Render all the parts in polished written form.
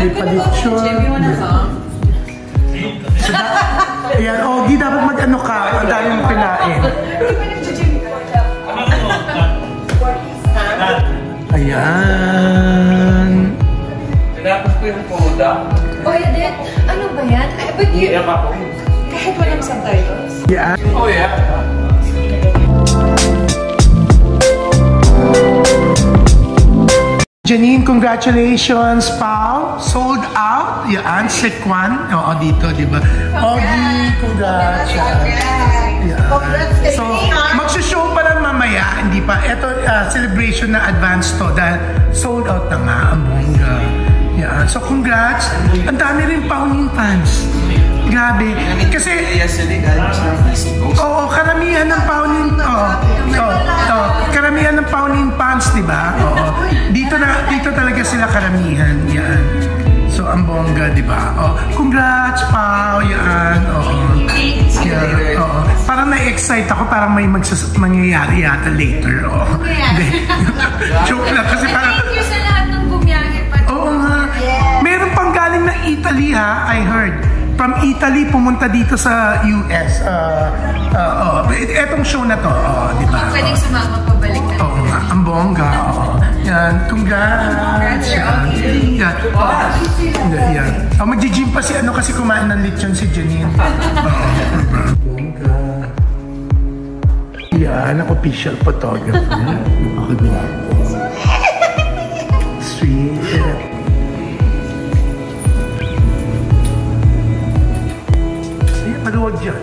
may palitsyon. Ayan, oh, di dapat mag-ano ka. Ang dami mong kinain. Ayan. Tinapos ko yung koda. Oh, yeah, ano ba yan? But you... Kahit walang subtitles? Yeah. Oh, yeah. Janine, congratulations, Pao. Sold out. Yan, Sekwan. Oo, dito, di ba? Ogie, congrats. Yeah. So, magsushow pa lang mamaya. Hindi pa. Ito, celebration na advance to dahil sold out na nga ang bongga. Yeah. So, congrats. Ang dami rin Pauline fans. Grabe. Kasi, oo, karamihan ng Pauline, karamihan ng Pauline fans, di ba? Oo. Dito talaga sila karamihan. Yan. So, ang bongga, di ba? Oh, congrats, Pao. Yan. Oo. Yeah. Oo. Parang na-excite ako. Parang may mangyayari yata later. Oo. Joke lang. Kasi parang... Thank you sa lahat ng bumiyahe pa. Oo nga. Meron pang galing ng Italy, ha? I heard. From Italy, pumunta dito sa US. Etong show na to. Di ba? Pwedeng sumama pabalik na. Oo nga. Ang bongga. Yan. Congrats. Yan. Yan. Mag-gym pa si ano kasi kumain ng lechon si Janine. Bongga. Yan. Ang official photographer. Ako din. Sweet. Maluwag dyan.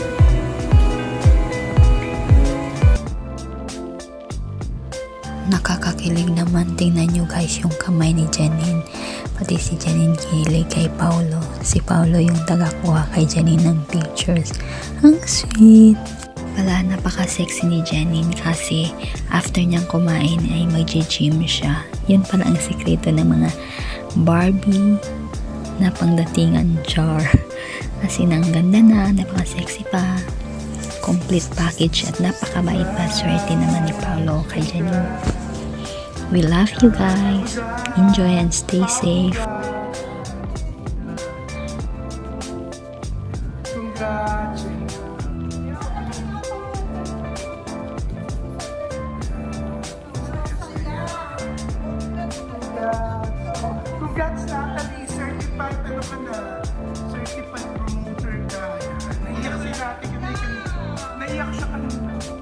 Nakakakilig naman. Tingnan nyo guys yung kamay ni Janine. Pati si Janine kilig kay Paulo. Si Paulo yung tagakuha kay Janine ng pictures. Ang sweet. Wala, napaka-sexy ni Janine kasi after niyang kumain ay mag-gym siya. Yun pala ang sikreto ng mga Barbie na pangdatingan char. Kasi nang ganda na, napaka-sexy pa, complete package at napakabait pa. Swerte naman ni Paulo kay Janine. We love you guys. Enjoy and stay safe. Congrats na, certified ano ka na? Certified promoter ka. Naiyak siya natin kasi naiyak siya kanina.